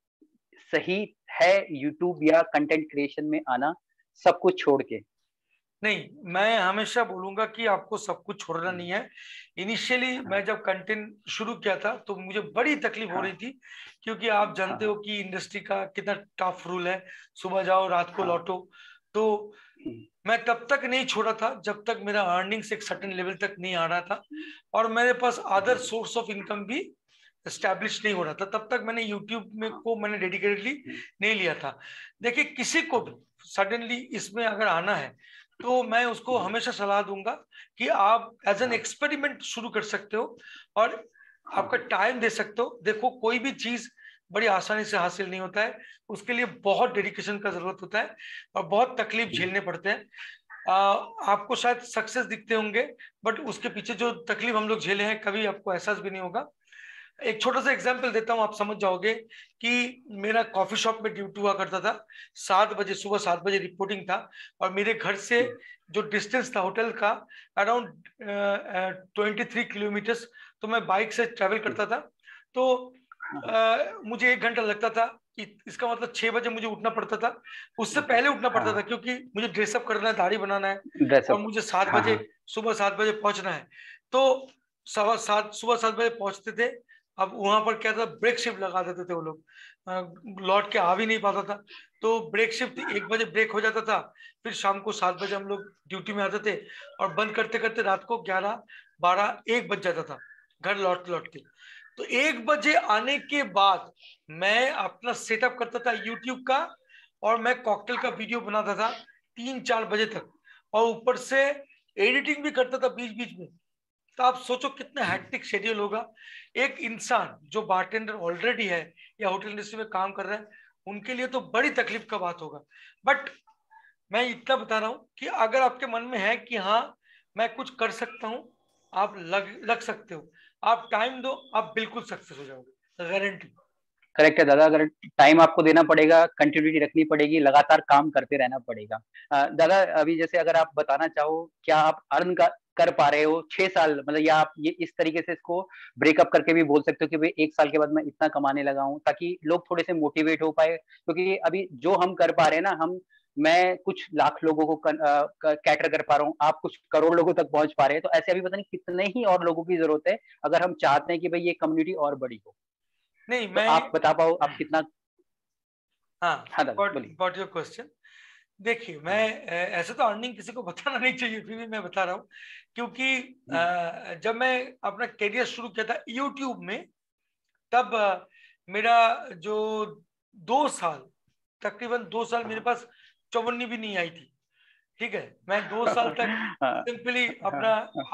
[SPEAKER 1] सही है यूट्यूब या कंटेंट क्रिएशन में आना, सब कुछ छोड़ के?
[SPEAKER 2] नहीं, मैं हमेशा बोलूंगा कि आपको सब कुछ छोड़ना नहीं है। इनिशियली
[SPEAKER 1] हाँ,
[SPEAKER 2] मैं जब कंटेंट शुरू किया था, तो मुझे बड़ी तकलीफ हो
[SPEAKER 1] हाँ,
[SPEAKER 2] रही थी, क्योंकि आप जानते हो
[SPEAKER 1] हाँ,
[SPEAKER 2] कि इंडस्ट्री का कितना टफ रूल है, सुबह जाओ रात को
[SPEAKER 1] हाँ,
[SPEAKER 2] लौटो। तो
[SPEAKER 1] हम्म,
[SPEAKER 2] मैं तब तक नहीं छोड़ा था जब तक मेरा अर्निंग्स एक सर्टेन लेवल तक नहीं आ रहा था, और मेरे पास other
[SPEAKER 1] hmm,
[SPEAKER 2] source of income भी एस्टैब्लिश नहीं हो रहा था, तब तक मैंने यूट्यूब में को मैंने डेडिकेटली नहीं लिया था। देखिए किसी को भी सडनली इसमें अगर आना है तो मैं उसको हमेशा सलाह दूंगा कि आप एज एन एक्सपेरिमेंट शुरू कर सकते हो और आपका टाइम दे सकते हो। देखो कोई भी चीज बड़ी आसानी से हासिल नहीं होता है, उसके लिए बहुत डेडिकेशन का जरूरत होता है और बहुत तकलीफ झेलने पड़ते हैं। आपको शायद सक्सेस दिखते होंगे, बट उसके पीछे जो तकलीफ हम लोग झेले हैं कभी आपको एहसास भी नहीं होगा। एक छोटा सा एग्जांपल देता हूं, आप समझ जाओगे कि मेरा कॉफी शॉप में ड्यूटी हुआ करता था। 7 बजे, सुबह 7 बजे रिपोर्टिंग था और मेरे घर से जो डिस्टेंस था होटल का अराउंड 23 किलोमीटर, तो मैं बाइक से ट्रेवल करता था। तो मुझे 1 घंटा लगता था कि इसका मतलब 6 बजे मुझे उठना पड़ता था। उससे पहले उठना पड़ता था क्योंकि मुझे ड्रेसअप करना है, दाढ़ी बनाना है और मुझे 7 बजे, सुबह 7 बजे पहुंचना है। तो सुबह 7 बजे पहुंचते थे। अब वहां पर क्या था, ब्रेक शिफ्ट लगा देते थे वो लोग, लौट के आ भी नहीं पाता था। तो ब्रेक शिफ्ट 1 बजे ब्रेक हो जाता था, फिर शाम को 7 बजे हम लोग ड्यूटी में आते थे और बंद करते करते रात को 11, 12, 1 बज जाता था घर लौट के। तो 1 बजे आने के बाद मैं अपना सेटअप करता था यूट्यूब का और मैं कॉकटेल का वीडियो बनाता था 3-4 बजे तक, और ऊपर से एडिटिंग भी करता था बीच बीच में। तो आप सोचो कितना हैक्टिक शेड्यूल होगा। एक इंसान जो बारटेंडर ऑलरेडी है या होटल इंडस्ट्री में काम कर रहा है, उनके लिए तो बड़ी तकलीफ का बात होगा। बट मैं इतना बता रहा हूं कि अगर आपके मन में है कि हाँ मैं कुछ कर सकता हूं, आप लग सकते हो। आप टाइम दो, आप बिल्कुल सक्सेस हो जाओगे, गारंटी।
[SPEAKER 1] करेक्ट है दादा, अगर टाइम आपको देना पड़ेगा, कंटिन्यूटी रखनी पड़ेगी, लगातार काम करते रहना पड़ेगा। दादा अभी जैसे अगर आप बताना चाहो, क्या आप अर्न कर पा रहे हो 6 साल, मतलब या आप ये इस तरीके से इसको ब्रेकअप करके भी बोल सकते हो कि भाई 1 साल के बाद मैं इतना कमाने लगा हूँ, ताकि लोग थोड़े से मोटिवेट हो पाए। क्योंकि अभी जो हम कर पा रहे हैं ना, मैं कुछ लाख लोगों को कैटर कर पा रहा हूँ, आप कुछ करोड़ लोगों तक पहुंच पा रहे हैं, तो ऐसे अभी पता नहीं कितने ही और लोगों की जरूरत है अगर हम चाहते हैं कि भाई ये कम्युनिटी और बड़ी हो।
[SPEAKER 2] नहीं
[SPEAKER 1] तो
[SPEAKER 2] मैं,
[SPEAKER 1] आप बता पाओ आप कितना।
[SPEAKER 2] हाँ,
[SPEAKER 1] हाँ दादा बोलिए।
[SPEAKER 2] Got your question. देखिए मैं ऐसे तो अर्निंग किसी को बताना नहीं चाहिए, फिर भी मैं बता रहा हूँ क्योंकि जब मैं अपना करियर शुरू किया था यूट्यूब में, तब मेरा जो 2 साल, तकरीबन 2 साल मेरे पास चौवन्नी भी नहीं आई थी। ठीक है, मैं 2 साल तक सिंपली अपना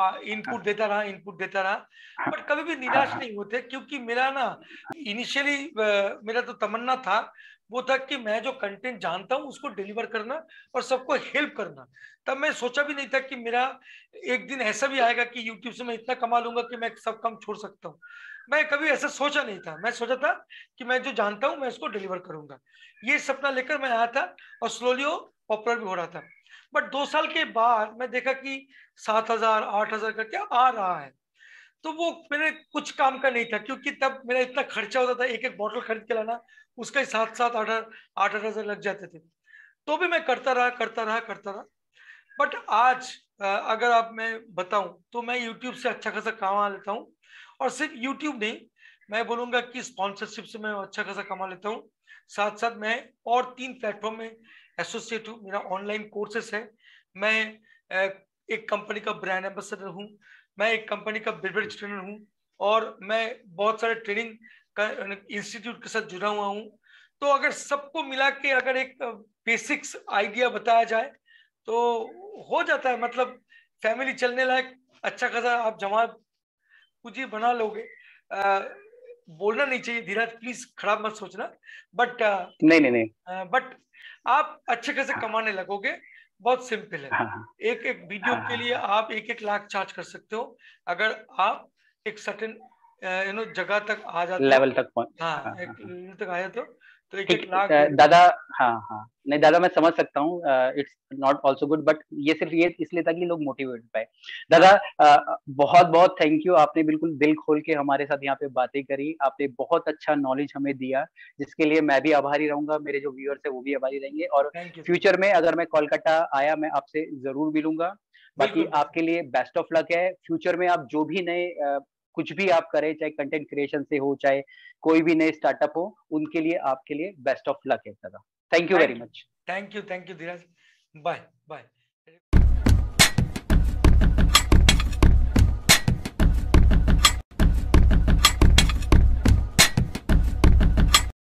[SPEAKER 2] इनपुट देता रहा, बट कभी भी निराश नहीं होते क्योंकि मेरा ना इनिशियली मेरा तो तमन्ना था, वो था कि मैं जो कंटेंट जानता हूँ उसको डिलीवर करना और सबको हेल्प करना। तब मैं सोचा भी नहीं था कि मेरा एक दिन ऐसा भी आएगा कि यूट्यूब से मैं इतना कमा लूंगा कि मैं सब काम छोड़ सकता हूँ। मैं कभी ऐसा सोचा नहीं था। मैं सोचा था कि मैं जो जानता हूँ मैं उसको डिलीवर करूंगा, ये सपना लेकर मैं आया था और स्लोली वो पॉपुलर भी हो रहा था। बट 2 साल के बाद मैं देखा कि 7,000 8,000 करके आ रहा है। तो वो मेरे कुछ काम का नहीं था क्योंकि तब मेरा इतना खर्चा होता था, एक एक बॉटल खरीद के लाना, उसका ही 7-8 8 हजार लग जाते थे। तो भी मैं करता रहा। बट आज अगर आप मैं बताऊं तो मैं यूट्यूब से अच्छा खासा कमा लेता हूँ। और सिर्फ यूट्यूब नहीं, मैं बोलूंगा कि स्पॉन्सरशिप से मैं अच्छा खासा कमा लेता हूँ। साथ साथ मैं और 3 प्लेटफॉर्म में एसोसिएट हूँ, मेरा ऑनलाइन कोर्सेस है। मैं एक कंपनी का ब्रांड एम्बेसडर हूँ, मैं एक कंपनी का बेवरेज ट्रेनर हूँ, और मैं बहुत सारे ट्रेनिंग का इंस्टीट्यूट के साथ जुड़ा हुआ हूँ। तो अगर सबको मिला के अगर एक बेसिक्स आइडिया बताया जाए तो हो जाता है, मतलब फैमिली चलने लायक अच्छा खासा आप जमा पूंजी बना लोगे। आ, बोलना नहीं चाहिए धीरज, प्लीज खराब मत सोचना। बट
[SPEAKER 1] नहीं नहीं नहीं।
[SPEAKER 2] बट आप अच्छे खासे
[SPEAKER 1] हाँ
[SPEAKER 2] कमाने लगोगे। बहुत सिंपल है।
[SPEAKER 1] हाँ
[SPEAKER 2] एक एक वीडियो
[SPEAKER 1] हाँ
[SPEAKER 2] के लिए
[SPEAKER 1] हाँ
[SPEAKER 2] आप 1-1 लाख चार्ज कर सकते हो अगर आप एक सर्टेन जगह तक आ जाते हो।
[SPEAKER 1] लेवल तक पहुंच।
[SPEAKER 2] हाँ,
[SPEAKER 1] हाँ
[SPEAKER 2] एक
[SPEAKER 1] हाँ हाँ।
[SPEAKER 2] लेवल तक आ जाते हो तो एक
[SPEAKER 1] ठीक।
[SPEAKER 2] एक लाख 1.5 लाख।
[SPEAKER 1] दादा, हाँ हाँ, नहीं दादा मैं समझ सकता हूँ, it's not also good, but ये सिर्फ ये इसलिए था कि लोग मोटिवेट हो पाए। दादा
[SPEAKER 2] हाँ,
[SPEAKER 1] बहुत बहुत थैंक यू, आपने बिल्कुल दिल खोल के हमारे साथ यहाँ पे बातें करी, आपने बहुत अच्छा नॉलेज हमें दिया, जिसके लिए मैं भी आभारी रहूंगा, मेरे जो व्यूअर्स है वो भी आभारी रहेंगे। और
[SPEAKER 2] थैंक यू, थैंक
[SPEAKER 1] फ्यूचर में अगर मैं कोलकाता आया, मैं आपसे जरूर मिलूंगा।
[SPEAKER 2] यू।
[SPEAKER 1] बाकी
[SPEAKER 2] बिल्कुल भाई।
[SPEAKER 1] आपके लिए बेस्ट ऑफ लक है, फ्यूचर में आप जो भी नए कुछ भी आप करें, चाहे कंटेंट क्रिएशन से हो, चाहे कोई भी नए स्टार्टअप हो, उनके लिए आपके लिए बेस्ट ऑफ लक है दादा। Thank you very
[SPEAKER 2] thank you,
[SPEAKER 1] much.
[SPEAKER 2] Thank you, thank you Dheeraj. Bye bye.